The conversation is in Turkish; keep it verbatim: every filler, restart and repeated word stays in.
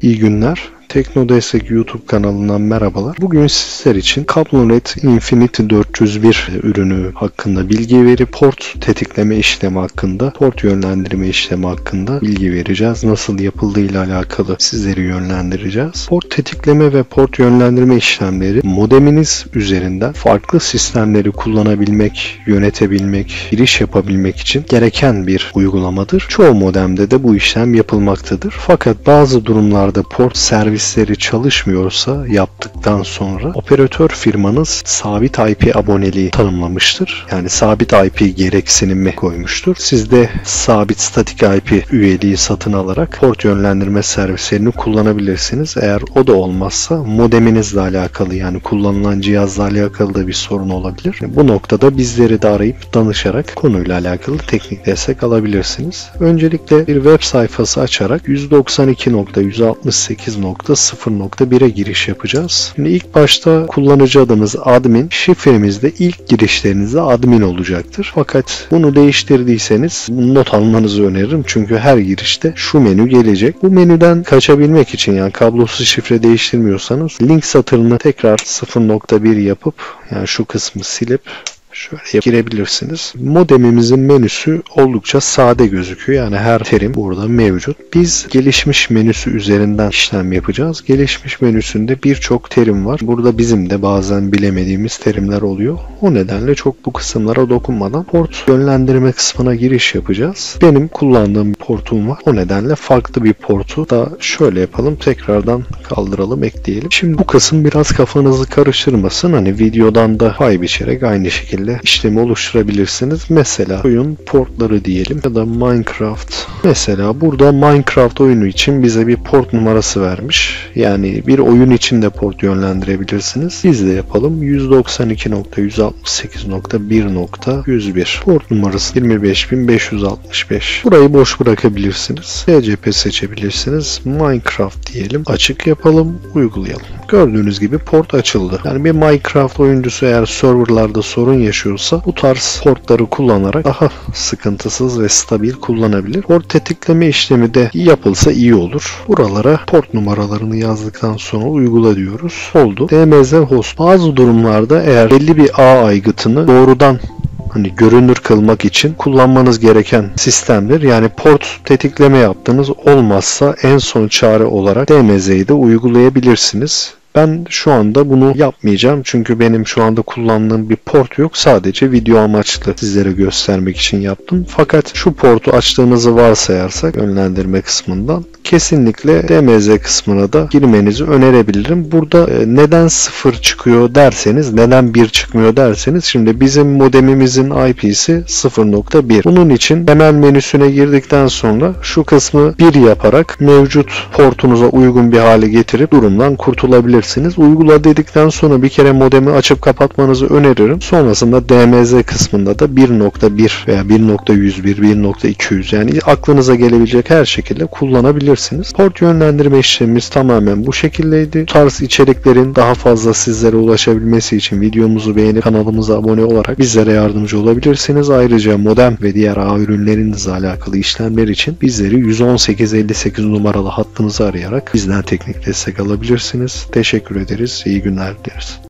İyi günler. Teknodestek YouTube kanalından merhabalar. Bugün sizler için CabloNet Infinity dört yüz bir ürünü hakkında bilgi verip port tetikleme işlemi hakkında, port yönlendirme işlemi hakkında bilgi vereceğiz. Nasıl yapıldığı ile alakalı sizleri yönlendireceğiz. Port tetikleme ve port yönlendirme işlemleri modeminiz üzerinden farklı sistemleri kullanabilmek, yönetebilmek, giriş yapabilmek için gereken bir uygulamadır. Çoğu modemde de bu işlem yapılmaktadır. Fakat bazı durumlarda port servis servisleri çalışmıyorsa yaptıktan sonra operatör firmanız sabit I P aboneliği tanımlamıştır. Yani sabit I P gereksinimi koymuştur. Siz de sabit statik I P üyeliği satın alarak port yönlendirme servislerini kullanabilirsiniz. Eğer o da olmazsa modeminizle alakalı, yani kullanılan cihazla alakalı da bir sorun olabilir. Bu noktada bizleri de arayıp danışarak konuyla alakalı teknik destek alabilirsiniz. Öncelikle bir web sayfası açarak yüz doksan iki nokta yüz altmış sekiz nokta sıfır nokta bir'e giriş yapacağız. Şimdi ilk başta kullanıcı adınız admin, şifremizde ilk girişlerinizde admin olacaktır. Fakat bunu değiştirdiyseniz not almanızı öneririm. Çünkü her girişte şu menü gelecek. Bu menüden kaçabilmek için, yani kablosuz şifre değiştirmiyorsanız link satırını tekrar sıfır nokta bir yapıp, yani şu kısmı silip şöyle girebilirsiniz. Modemimizin menüsü oldukça sade gözüküyor. Yani her terim burada mevcut. Biz gelişmiş menüsü üzerinden işlem yapacağız. Gelişmiş menüsünde birçok terim var. Burada bizim de bazen bilemediğimiz terimler oluyor. O nedenle çok bu kısımlara dokunmadan port yönlendirme kısmına giriş yapacağız. Benim kullandığım bir portum var. O nedenle farklı bir portu da şöyle yapalım. Tekrardan kaldıralım, ekleyelim. Şimdi bu kısım biraz kafanızı karıştırmasın. Hani videodan da pay biçerek aynı şekilde işlemi oluşturabilirsiniz. Mesela oyun portları diyelim ya da Minecraft. Mesela burada Minecraft oyunu için bize bir port numarası vermiş. Yani bir oyun için de port yönlendirebilirsiniz. Biz de yapalım. yüz doksan iki nokta yüz altmış sekiz nokta bir nokta yüz bir. Port numarası yirmi beş bin beş yüz altmış beş. Burayı boş bırakabilirsiniz. T C P seçebilirsiniz. Minecraft diyelim. Açık yapalım. Uygulayalım. Gördüğünüz gibi port açıldı. Yani bir Minecraft oyuncusu eğer serverlarda sorun yaşıyorsa bu tarz portları kullanarak daha sıkıntısız ve stabil kullanabilir. Port tetikleme işlemi de yapılsa iyi olur. Buralara port numaralarını yazdıktan sonra uygula diyoruz. Oldu. D M Z host. Bazı durumlarda eğer belli bir ağ aygıtını doğrudan hani görünür kılmak için kullanmanız gereken sistemdir. Yani port tetikleme yaptığınız olmazsa en son çare olarak D M Z'yi de uygulayabilirsiniz. Ben şu anda bunu yapmayacağım çünkü benim şu anda kullandığım bir port yok. Sadece video amaçlı sizlere göstermek için yaptım. Fakat şu portu açtığınızı varsayarsak yönlendirme kısmından kesinlikle D M Z kısmına da girmenizi önerebilirim. Burada neden sıfır çıkıyor derseniz, neden bir çıkmıyor derseniz, şimdi bizim modemimizin I P'si sıfır nokta bir. Bunun için temel menüsüne girdikten sonra şu kısmı bir yaparak mevcut portunuza uygun bir hale getirip durumdan kurtulabilirsiniz. Uygula dedikten sonra bir kere modemi açıp kapatmanızı öneririm. Sonrasında D M Z kısmında da bir nokta bir veya bir nokta yüz bir, bir nokta iki yüz, yani aklınıza gelebilecek her şekilde kullanabilirsiniz. Port yönlendirme işlemimiz tamamen bu şekildeydi. Bu tarz içeriklerin daha fazla sizlere ulaşabilmesi için videomuzu beğenip kanalımıza abone olarak bizlere yardımcı olabilirsiniz. Ayrıca modem ve diğer ağ ürünlerinizle alakalı işlemler için bizleri yüz on sekiz elli sekiz numaralı hattımızı arayarak bizden teknik destek alabilirsiniz. Teşekkür ederiz. İyi günler dileriz.